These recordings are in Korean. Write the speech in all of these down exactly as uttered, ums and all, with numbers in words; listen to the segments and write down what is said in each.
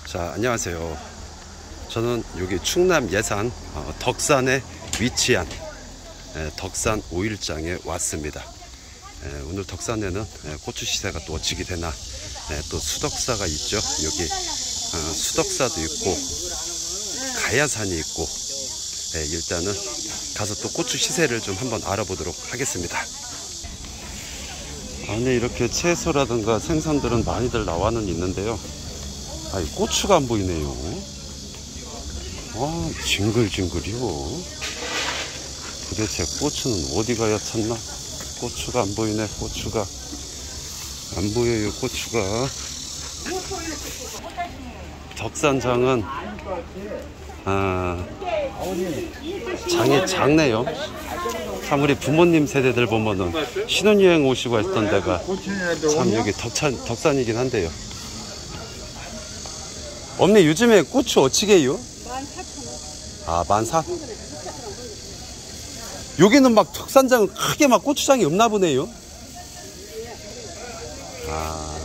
자, 안녕하세요. 저는 여기 충남 예산 어, 덕산에 위치한 에, 덕산 오일장에 왔습니다. 에, 오늘 덕산에는 에, 고추 시세가 또 어찌게 되나, 에, 또 수덕사가 있죠. 여기 어, 수덕사도 있고 가야산이 있고, 에, 일단은 가서 또 고추 시세를 좀 한번 알아보도록 하겠습니다. 안에 이렇게 채소라든가 생선들은 많이들 나와는 있는데요. 아, 고추가 안 보이네요. 아, 징글징글이요. 도대체 고추는 어디 가야 찾나? 고추가 안 보이네. 고추가 안 보여요. 고추가. 덕산장은 아, 장이 작네요. 참 우리 부모님 세대들 보면은 신혼여행 오시고 했던 데가 참 여기 덕산, 덕산이긴 한데요. 어머니 요즘에 고추 어찌게요? 만 사천 원. 아, 만사? 여기는 막 덕산장은 크게 막 고추장이 없나 보네요. 아,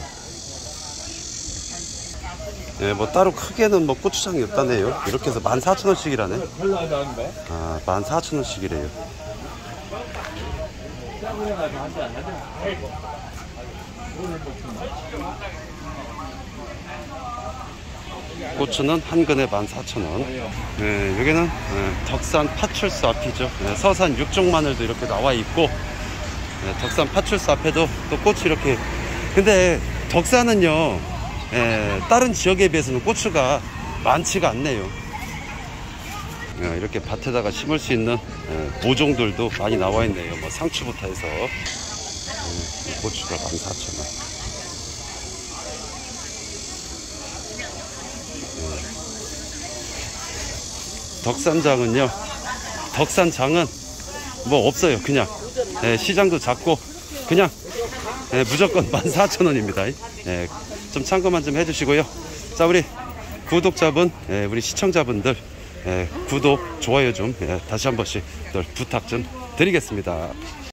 네, 뭐 따로 크게는 뭐 고추장이 없다네요. 이렇게 해서 만 사천 원씩이라네. 아, 만 사천 원씩이래요. 고추는 한 근에 만 사천 원. 네, 여기는 네, 덕산 파출소 앞이죠. 네, 서산 육종 마늘도 이렇게 나와 있고, 네, 덕산 파출소 앞에도 또 고추 이렇게. 근데 덕산은요, 네, 다른 지역에 비해서는 고추가 많지가 않네요. 네, 이렇게 밭에다가 심을 수 있는 네, 모종들도 많이 나와 있네요. 뭐 상추부터 해서. 네, 고추가 만 사천 원. 덕산장은요, 덕산장은 뭐 없어요. 그냥 예, 시장도 작고 그냥 예, 무조건 만 사천 원입니다. 예, 좀 참고만 좀 해주시고요. 자, 우리 구독자분, 예, 우리 시청자분들, 예, 구독, 좋아요 좀 예, 다시 한 번씩 부탁 좀 드리겠습니다.